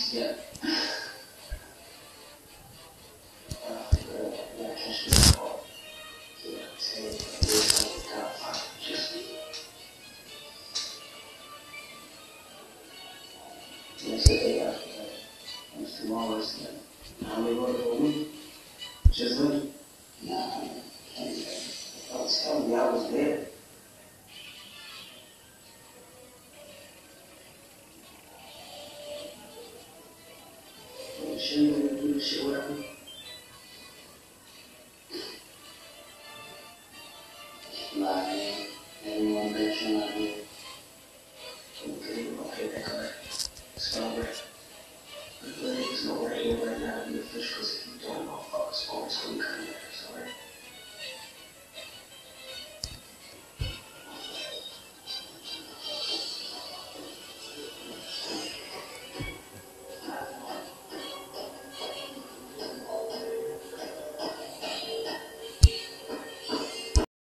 Yeah. Just like, nah, I was telling you I was there. Shit, you wanna do the shit, whatever. Nah, man. Everyone bet you're not here. Okay, that card. It's over. There's nowhere here right now to be official because if you don't, motherfuckers always gonna come here. So